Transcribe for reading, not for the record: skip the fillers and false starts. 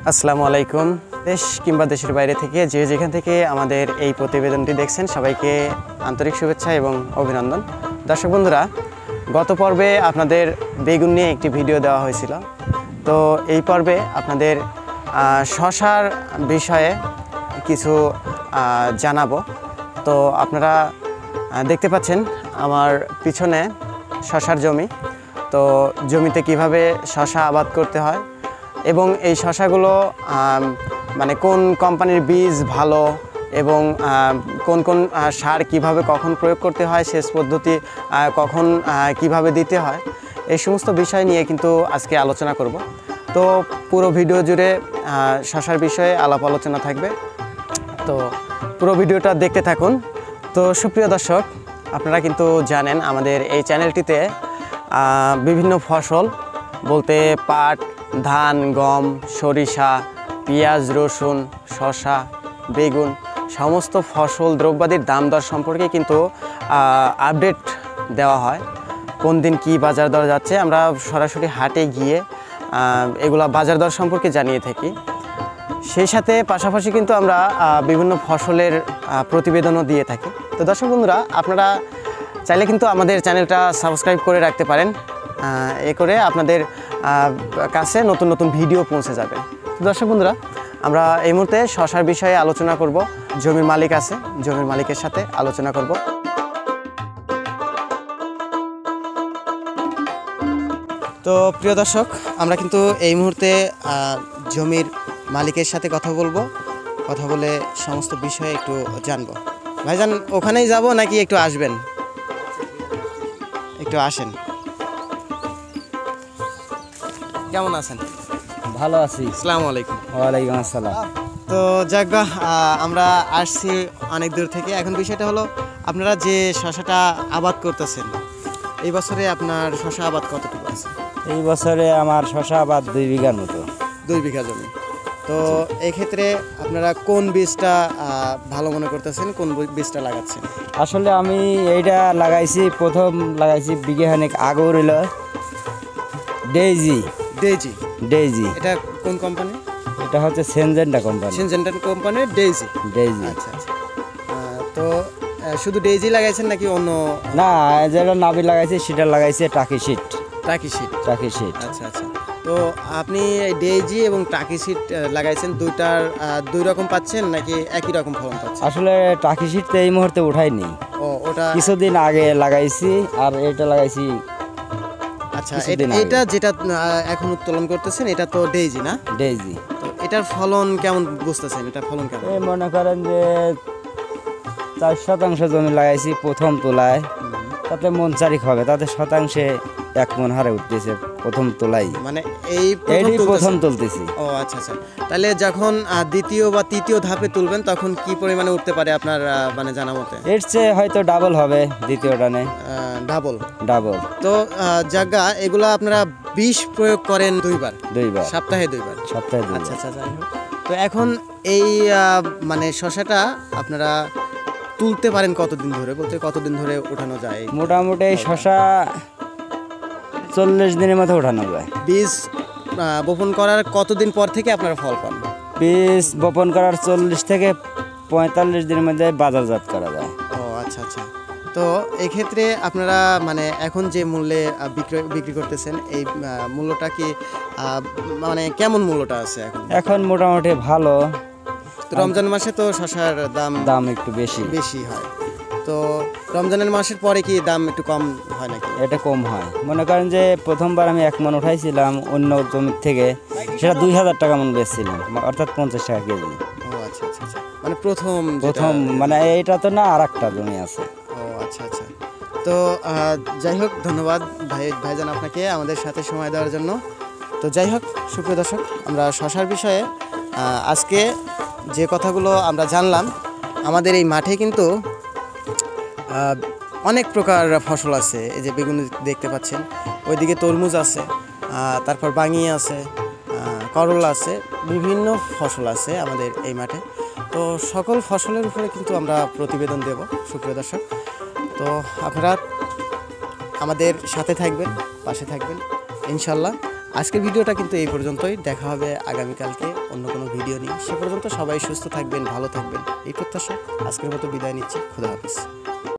আসসালামু আলাইকুম। দেশ কিংবা দেশের বাইরে থেকে যে যেখান থেকে আমাদের এই প্রতিবেদনটি দেখছেন সবাইকে আন্তরিক শুভেচ্ছা এবং অভিনন্দন। দর্শক বন্ধুরা, গত পর্বে আপনাদের বেগুন নিয়ে একটি ভিডিও দেওয়া হয়েছিল। তো এই পর্বে আপনাদের শশার বিষয়ে কিছু জানাবো। তো আপনারা দেখতে পাচ্ছেন আমার পিছনে শশার জমি। তো জমিতে কিভাবে শশা আবাদ করতে হয় এবং এই শশাগুলো মানে কোন কোম্পানির বীজ ভালো এবং কোন কোন সার কিভাবে কখন প্রয়োগ করতে হয়, সেচ পদ্ধতি কখন কিভাবে দিতে হয়, এই সমস্ত বিষয় নিয়ে কিন্তু আজকে আলোচনা করব। তো পুরো ভিডিও জুড়ে শশার বিষয়ে আলাপ আলোচনা থাকবে। তো পুরো ভিডিওটা দেখতে থাকুন। তো সুপ্রিয় দর্শক, আপনারা কিন্তু জানেন আমাদের এই চ্যানেলটিতে বিভিন্ন ফসল বলতে পাট, ধান, গম, সরিষা, পেঁয়াজ, রসুন, শশা, বেগুন সমস্ত ফসল দ্রব্যাদির দাম দর সম্পর্কে কিন্তু আপডেট দেওয়া হয়। কোন দিন কি বাজার দর যাচ্ছে আমরা সরাসরি হাটে গিয়ে এগুলা বাজার দর সম্পর্কে জানিয়ে থাকি। সেই সাথে পাশাপাশি কিন্তু আমরা বিভিন্ন ফসলের প্রতিবেদনও দিয়ে থাকি। তো দর্শক বন্ধুরা, আপনারা চাইলে কিন্তু আমাদের চ্যানেলটা সাবস্ক্রাইব করে রাখতে পারেন। এ করে আপনাদের কাছে নতুন নতুন ভিডিও পৌঁছে যাবে। তো দর্শক বন্ধুরা, আমরা এই মুহূর্তে শশার বিষয়ে আলোচনা করব। জমির মালিক আছে, জমির মালিকের সাথে আলোচনা করব। তো প্রিয় দর্শক, আমরা কিন্তু এই মুহূর্তে জমির মালিকের সাথে কথা বলবো। কথা বলে সমস্ত বিষয়ে একটু জানবো। ভাইজান, ওখানেই যাব নাকি একটু আসবেন? একটু আসেন। কেমন আছেন? ভালো আছি। আসসালামু আলাইকুম। ওয়ালাইকুম আসসালাম। তো যাক, আমরা আসছি অনেক দূর থেকে। এখন বিষয়টা হলো, আপনারা যে শশাটা আবাদ করতেছেন, এই বছরে আপনার শশা আবাদ কতটুকু আছে? এই বছরে আমার শশা আবাদ 2 বিঘার মতো। 2 বিঘা জমি। তো এই ক্ষেত্রে আপনারা কোন বীজটা ভালো মনে করতেছেন, কোন বীজটা লাগাচ্ছেন? আসলে আমি এইটা লাগাইছি, প্রথম লাগাইছি বিঘাখানেক আগে রইল ডেইজি। ডেইজি? ডেইজি এটা কোন কোম্পানি? এটা হচ্ছে সেনজেন্টা কোম্পানি। সিনজেন্টা কোম্পানির ডেইজি। ডেইজি। আচ্ছা আচ্ছা। তো শুধু ডেইজি লাগাইছেন নাকি অন্য? না, যেটা নাবি লাগাইছি সেটা লাগাইছে টাকি সিট। টাকি সিট? টাকি সিট। আচ্ছা আচ্ছা। তো আপনি ডেইজি এবং টাকি সিট লাগাইছেন, দুইটার দুই রকম পাচ্ছেন নাকি একই রকম ফলন পাচ্ছেন? আসলে টাকি সিট তো এই মুহূর্তে উঠাইনি। ওটা কিছুদিন আগে লাগাইছি, আর এটা লাগাইছি। আচ্ছা, এটা যেটা এখন উত্তোলন করতেছেন এটা তো ডেইজি না? ডেইজি। তো এটার ফলন কেমন বুঝতেছেন? এটার ফলন কেমন? এই মনে করেন যে 4% জমি লাগাইছি প্রথম তোলায়, তাতে মন চারিক হবে, তাতে শতাংশে 1 মন হারে উঠতেছে প্রথম তোলাই। মানে এই প্রথম তুলতেছি। ও আচ্ছা আচ্ছা। তাহলে যখন দ্বিতীয় বা তৃতীয় ধাপে তুলবেন তখন কি পরিমাণে উঠতে পারে আপনার মানে জানা মতে? এর চেয়ে হয়তো ডাবল হবে দ্বিতীয় টানে। ডাবল? ডাবল। তো জায়গা এগুলা আপনারা বিষ প্রয়োগ করেন 2 বার? 2 বার। সপ্তাহে 2 বার? সপ্তাহে 2 বার। আচ্ছা আচ্ছা। যাই হোক, তো এখন এই মানে শশাটা আপনারা তুলতে পারেন কতদিন ধরে, বলতে কতদিন ধরে ওঠানো যায়? মোটামুটি এই শশা 40 দিনের মতো ওঠানো যায়। বীজ বপন করার কতদিন পর থেকে আপনারা ফল পান? বীজ বপন করার 40 থেকে 45 দিনের মধ্যে বাজারজাত করা যায়। ও আচ্ছা আচ্ছা। তো এই ক্ষেত্রে আপনারা মানে এখন যে মূল্যে বিক্রি করতেছেন, এই মূল্যটা কি মানে কেমন মূল্যটা আছে এখন? এখন মোটামুটি ভালো। তো রমজান মাসে তো শশার দাম একটু বেশি হয়। তো রমজানের মাসের পরে কি দাম একটু কম হয় নাকি? এটা কম হয়। মনে করেন যে প্রথমবার আমি 1 মন উঠাইছিলাম অন্য জমির থেকে, সেটা 2000 টাকা মন বেচছিলাম, অর্থাৎ 50 টাকা কেজি। ও আচ্ছা আচ্ছা আচ্ছা। মানে প্রথম মানে এইটা তো না, আর একটা জমি আছে। ও আচ্ছা আচ্ছা। তো যাই হোক, ধন্যবাদ ভাইজান আপনাকে আমাদের সাথে সময় দেওয়ার জন্য। তো যাই হোক, সুপ্রিয় দর্শক, আমরা শশার বিষয়ে আজকে যে কথাগুলো আমরা জানলাম, আমাদের এই মাঠে কিন্তু অনেক প্রকার ফসল আছে। এই যে বেগুন দেখতে পাচ্ছেন, ওইদিকে তরমুজ আছে, তারপর বাঙি আছে, করলা আছে, বিভিন্ন ফসল আছে আমাদের এই মাঠে। তো সকল ফসলের উপরে কিন্তু আমরা প্রতিবেদন দেব সুপ্রিয় দর্শক। তো আপনারা আমাদের সাথে থাকবেন, পাশে থাকবেন ইনশাল্লাহ। আজকের ভিডিওটা কিন্তু এই পর্যন্তই, দেখা হবে আগামীকালকে অন্য কোনো ভিডিও নিয়ে। সে পর্যন্ত সবাই সুস্থ থাকবেন, ভালো থাকবেন এই প্রত্যাশা আজকের মতো বিদায় নিচ্ছি। খোদা হাফিজ।